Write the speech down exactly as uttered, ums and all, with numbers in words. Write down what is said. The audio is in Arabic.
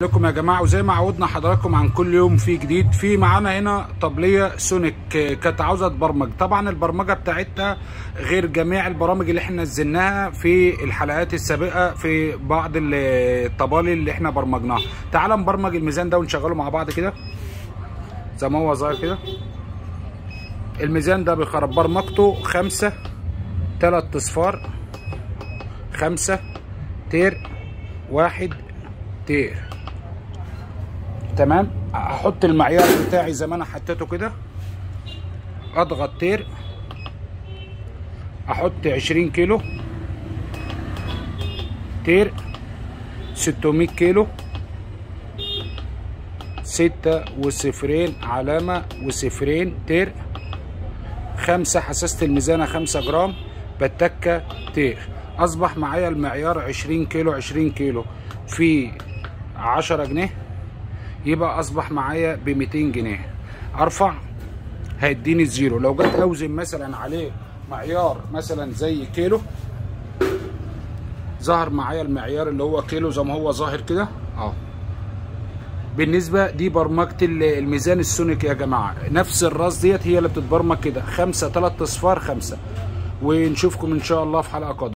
لكم يا جماعه، وزي ما عودنا حضراتكم عن كل يوم في جديد. في معانا هنا طبليه سونيك كانت عاوزه تبرمج. طبعا البرمجه بتاعتها غير جميع البرامج اللي احنا نزلناها في الحلقات السابقه في بعض الطبالي اللي احنا برمجناها. تعال نبرمج الميزان ده ونشغله مع بعض كده زي ما هو ظاهر كده. الميزان ده بيخرب برمجته خمسة تلات اصفار خمسة تير واحد تير. تمام. هحط المعيار بتاعي زي ما انا حطيته كده، اضغط تير، احط عشرين كيلو تير، ستمية كيلو، ستة وصفرين علامة وصفرين تير، خمسة حساسة الميزانة خمسة جرام، بتكة تير. اصبح معايا المعيار عشرين كيلو عشرين كيلو في عشرة جنيه، يبقى اصبح معايا ب ميتين جنيه. ارفع هيديني الزيرو. لو جيت اوزن مثلا عليه معيار مثلا زي كيلو، ظهر معايا المعيار اللي هو كيلو زي ما هو ظاهر كده اهو. بالنسبه دي برمجه الميزان السونيك يا جماعه، نفس الراس ديت هي اللي بتتبرمج كده، خمسة تلات اصفار خمسة. ونشوفكم ان شاء الله في حلقه قادمه.